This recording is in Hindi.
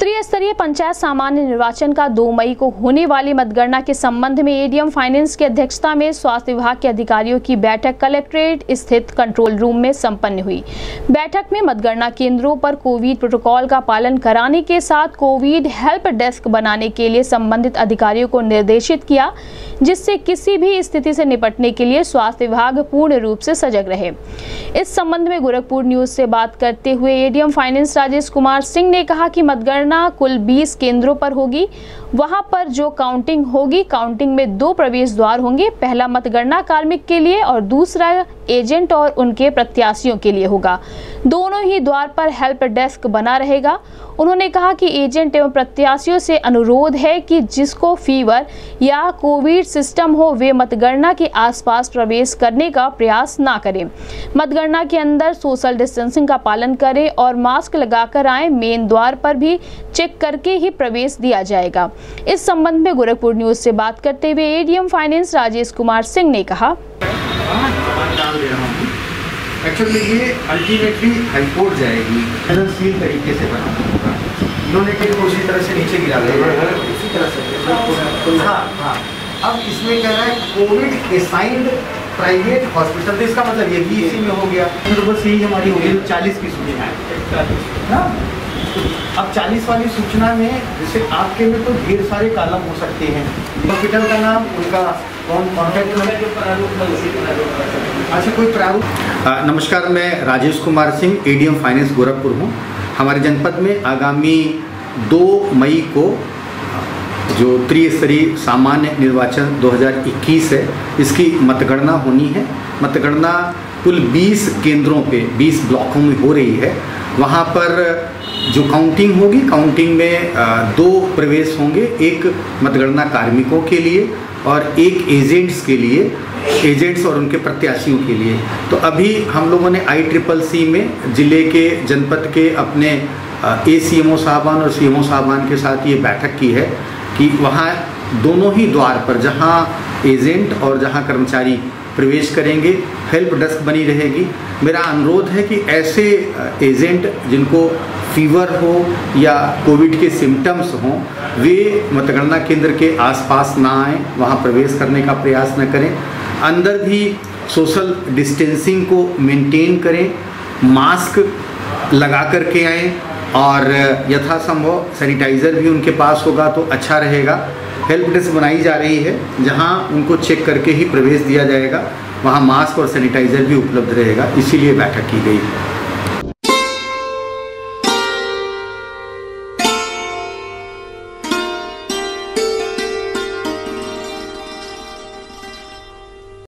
त्रिस्तरीय पंचायत सामान्य निर्वाचन का 2 मई को होने वाली मतगणना के संबंध में एडीएम फाइनेंस की अध्यक्षता में स्वास्थ्य विभाग के अधिकारियों की बैठक कलेक्ट्रेट स्थित कंट्रोल रूम में संपन्न हुई। बैठक में मतगणना केंद्रों पर कोविड प्रोटोकॉल का पालन कराने के साथ कोविड हेल्प डेस्क बनाने के लिए संबंधित अधिकारियों को निर्देशित किया, जिससे किसी भी स्थिति से निपटने के लिए स्वास्थ्य विभाग पूर्ण रूप से सजग रहे। इस संबंध में गोरखपुर न्यूज से बात करते हुए एडीएम फाइनेंस राजेश कुमार सिंह ने कहा कि मतगणना कुल 20 केंद्रों पर होगी। वहां पर जो काउंटिंग होगी, काउंटिंग में 2 प्रवेश द्वार होंगे। पहला मतगणना कार्मिक के लिए और दूसरा एजेंट और उनके प्रत्याशियों के लिए होगा। दोनों ही द्वार पर हेल्प डेस्क बना रहेगा। उन्होंने कहा कि एजेंट एवं प्रत्याशियों से अनुरोध है कि जिसको फीवर या कोविड सिस्टम हो वे मतगणना के आसपास प्रवेश करने का प्रयास ना करें। मतगणना के अंदर सोशल डिस्टेंसिंग का पालन करें और मास्क लगाकर आए। मेन द्वार पर भी चेक करके ही प्रवेश दिया जाएगा। इस संबंध में गोरखपुर न्यूज से बात करते हुए एडीएम फाइनेंस राजेश कुमार सिंह ने कहा, एक्चुअली ये अल्टीमेटली हाईकोर्ट जाएगी, सील तरीके से बनाना होगा। इन्होंने उसी तरह से नीचे गिरा देगा, उसी तरह से। हाँ, अब इसमें कह रहा है कोविड असाइंड प्राइवेट हॉस्पिटल, तो इसका मतलब ये भी इसी में हो गया। तो बस यही हमारी हो गई 40 की सूचना है। अब 40 वाली सूचना में जैसे आपके में तो ढेर सारे कॉलम हो सकते हैं। हॉस्पिटल का नाम, उनका कॉन्टैक्ट, अच्छा कोई प्रारूप। नमस्कार, मैं राजेश कुमार सिंह एडीएम फाइनेंस गोरखपुर हूँ। हमारे जनपद में आगामी 2 मई को जो त्रिस्तरीय सामान्य निर्वाचन 2021 है, इसकी मतगणना होनी है। मतगणना कुल 20 केंद्रों पे 20 ब्लॉकों में हो रही है। वहाँ पर जो काउंटिंग होगी, काउंटिंग में 2 प्रवेश होंगे, एक मतगणना कार्मिकों के लिए और एक एजेंट्स के लिए, एजेंट्स और उनके प्रत्याशियों के लिए। तो अभी हम लोगों ने ICCC में जिले के, जनपद के अपने ACMO साहबान और CMO साहबान के साथ ये बैठक की है कि वहाँ दोनों ही द्वार पर जहाँ एजेंट और जहाँ कर्मचारी प्रवेश करेंगे, हेल्प डेस्क बनी रहेगी। मेरा अनुरोध है कि ऐसे एजेंट जिनको फीवर हो या कोविड के सिम्टम्स हों, वे मतगणना केंद्र के आसपास ना आएँ, वहाँ प्रवेश करने का प्रयास न करें। अंदर भी सोशल डिस्टेंसिंग को मेंटेन करें, मास्क लगा करके आएँ और यथासंभव सैनिटाइज़र भी उनके पास होगा तो अच्छा रहेगा। हेल्प डेस्क बनाई जा रही है, जहां उनको चेक करके ही प्रवेश दिया जाएगा। वहां मास्क और सैनिटाइज़र भी उपलब्ध रहेगा, इसीलिए बैठक की गई।